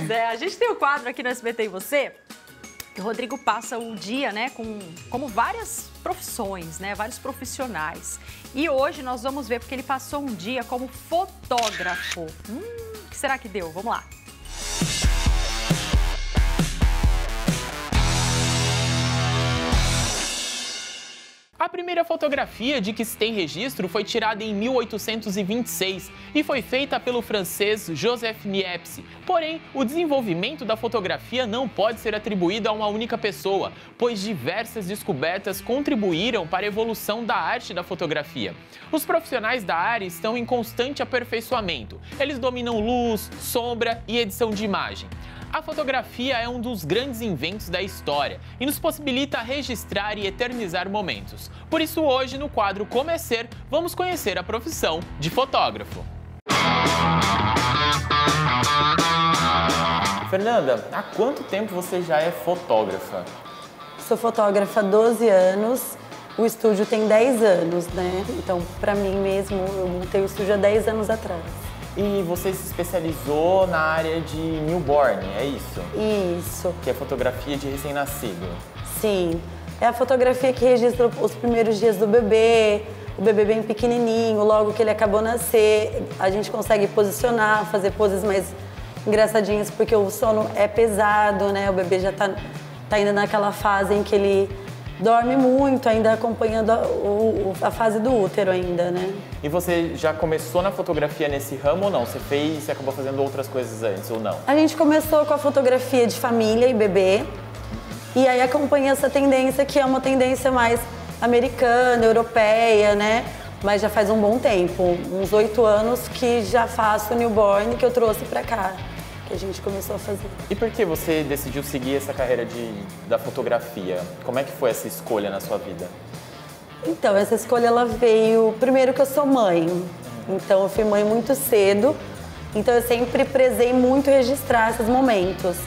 Pois é, a gente tem o quadro aqui no SBT e Você, que o Rodrigo passa o dia, né, como várias profissões, né, vários profissionais. E hoje nós vamos ver porque ele passou um dia como fotógrafo. O que será que deu? Vamos lá. A primeira fotografia de que se tem registro foi tirada em 1826 e foi feita pelo francês Joseph Niepce. Porém, o desenvolvimento da fotografia não pode ser atribuído a uma única pessoa, pois diversas descobertas contribuíram para a evolução da arte da fotografia. Os profissionais da área estão em constante aperfeiçoamento. Eles dominam luz, sombra e edição de imagem. A fotografia é um dos grandes inventos da história e nos possibilita registrar e eternizar momentos. Por isso hoje, no quadro Como é Ser, vamos conhecer a profissão de fotógrafo. Fernanda, há quanto tempo você já é fotógrafa? Sou fotógrafa há 12 anos, o estúdio tem 10 anos, né? Então, para mim mesmo, eu montei o estúdio há 10 anos atrás. E você se especializou na área de newborn, é isso? Isso. Que é fotografia de recém-nascido. Sim. É a fotografia que registra os primeiros dias do bebê, o bebê bem pequenininho, logo que ele acabou de nascer. A gente consegue posicionar, fazer poses mais engraçadinhas, porque o sono é pesado, né? O bebê já tá ainda naquela fase em que ele dorme muito, ainda acompanhando a fase do útero ainda, né? E você já começou na fotografia nesse ramo ou não? Você acabou fazendo outras coisas antes ou não? A gente começou com a fotografia de família e bebê. E aí acompanha essa tendência que é uma tendência mais americana, europeia, né? Mas já faz um bom tempo, uns 8 anos que já faço newborn, que eu trouxe pra cá, que a gente começou a fazer. E por que você decidiu seguir essa carreira da fotografia? Como é que foi essa escolha na sua vida? Então, essa escolha ela veio... Primeiro que eu sou mãe, então eu fui mãe muito cedo, então eu sempre prezei muito registrar esses momentos.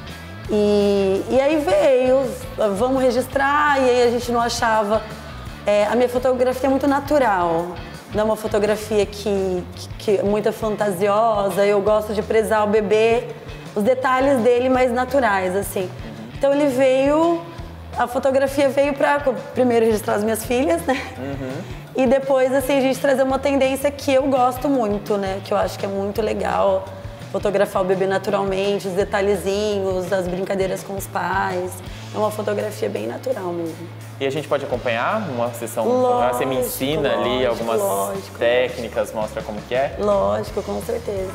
E aí veio, vamos registrar, e aí a gente não achava... a minha fotografia é muito natural, não é uma fotografia que é muito fantasiosa, eu gosto de prezar o bebê, os detalhes dele mais naturais, assim. Então ele veio, a fotografia veio para primeiro registrar as minhas filhas, né? E depois, assim, a gente trazer uma tendência que eu gosto muito, né? Que eu acho que é muito legal. Fotografar o bebê naturalmente, os detalhezinhos, as brincadeiras com os pais. É uma fotografia bem natural mesmo. E a gente pode acompanhar uma sessão? Lógico, você me ensina ali algumas técnicas, mostra como que é? Lógico, com certeza.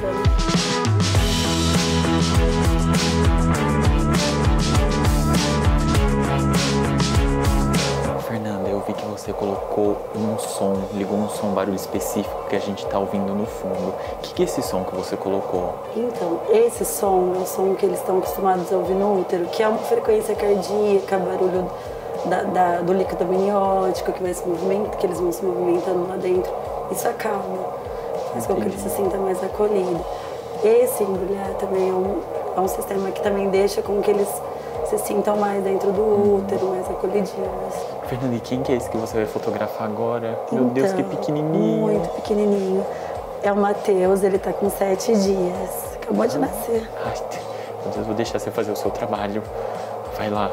Fernanda, eu vi que você colocou um som, ligou um som, barulho específico que a gente está ouvindo no fundo. O que é esse som que você colocou? Então, esse som é o som que eles estão acostumados a ouvir no útero, que é uma frequência cardíaca, barulho do líquido amniótico que eles vão se movimentando lá dentro. Isso acalma, faz com que ele se sinta mais acolhido. Esse embrulhar também é um sistema que também deixa com que eles se sintam mais dentro do útero, mais acolhidinhos. Fernanda, e quem que é esse que você vai fotografar agora? Meu Deus, que pequenininho. Muito pequenininho. É o Matheus, ele tá com 7 dias. Acabou de nascer. Ai, meu Deus, vou deixar você fazer o seu trabalho. Vai lá.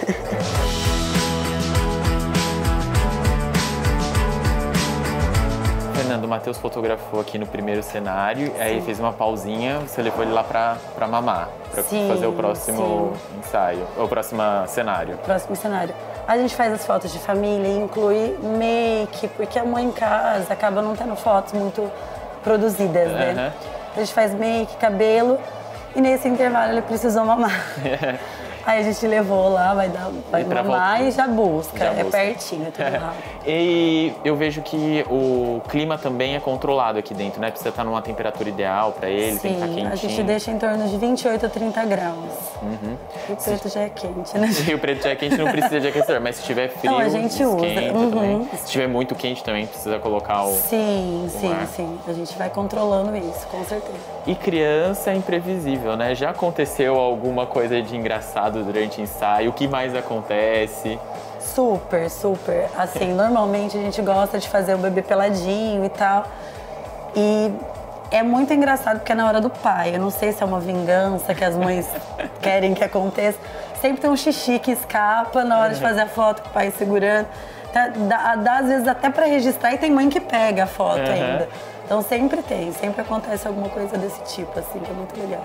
Fernando, o Matheus fotografou aqui no primeiro cenário, aí fez uma pausinha, você levou ele lá pra mamar, pra fazer o próximo ensaio, o próximo cenário. Próximo cenário. A gente faz as fotos de família e inclui make, porque a mãe em casa acaba não tendo fotos muito produzidas, né? A gente faz make, cabelo, e nesse intervalo ele precisou mamar. Aí a gente levou lá, vai mamar e já busca. É pertinho, tudo rápido. E eu vejo que o clima também é controlado aqui dentro, né? Precisa estar numa temperatura ideal para ele, tem que estar quentinho. A gente deixa em torno de 28 a 30 graus. E o preto já é quente, né? E o preto já é quente, não precisa de aquecedor, mas se tiver frio, a gente usa. Também. Se tiver muito quente também, precisa colocar o Sim. A gente vai controlando isso, com certeza. E criança é imprevisível, né? Já aconteceu alguma coisa de engraçado durante o ensaio? O que mais acontece? Super. Assim, normalmente a gente gosta de fazer o bebê peladinho e tal. E É muito engraçado porque é na hora do pai. Eu não sei se é uma vingança que as mães querem que aconteça. Sempre tem um xixi que escapa na hora de fazer a foto com o pai segurando. Dá às vezes até pra registrar e tem mãe que pega a foto ainda. Então sempre tem, sempre acontece alguma coisa desse tipo, assim, que é muito legal.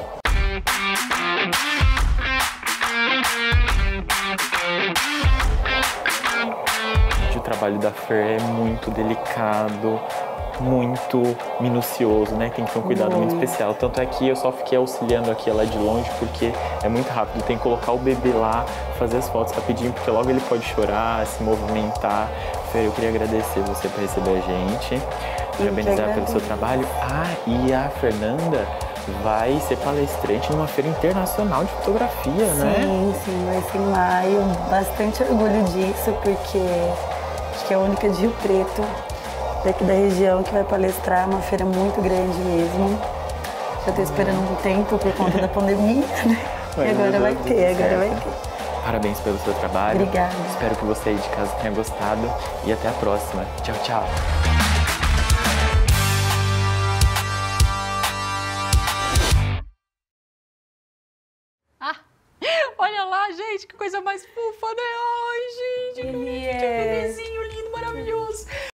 O trabalho da Fer é muito delicado, muito minucioso, né? Tem que ter um cuidado muito especial. Tanto é que eu só fiquei auxiliando aqui ela de longe porque é muito rápido. Tem que colocar o bebê lá, fazer as fotos rapidinho, porque logo ele pode chorar, se movimentar. Fer, eu queria agradecer você por receber a gente, parabenizar pelo seu trabalho. Ah, e a Fernanda vai ser palestrante numa feira internacional de fotografia, né? Sim, vai ser em maio. Bastante orgulho disso, porque acho que é a única de Rio Preto, daqui da região, que vai palestrar. Uma feira muito grande mesmo. Já estou esperando um tempo por conta da pandemia, né? E agora vai ter. Parabéns pelo seu trabalho. Obrigada. Espero que você aí de casa tenha gostado e até a próxima. Tchau, tchau. Olha lá, gente, que coisa mais fofa, né? Ai, gente, que bebezinho lindo, maravilhoso.